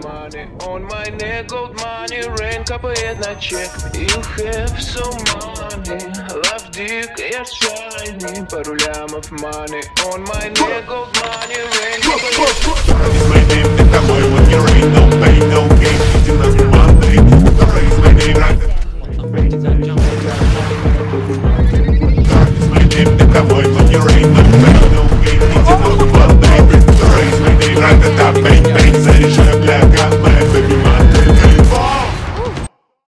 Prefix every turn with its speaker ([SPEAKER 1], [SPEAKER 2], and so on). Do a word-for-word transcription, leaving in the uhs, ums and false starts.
[SPEAKER 1] money on my neck, gold money, rain капает на чек. You have so money, love dick, я shiny. Пару лямов money on my neck, gold money, rain капает.
[SPEAKER 2] It's my name, это мой, вот your ain't no pain.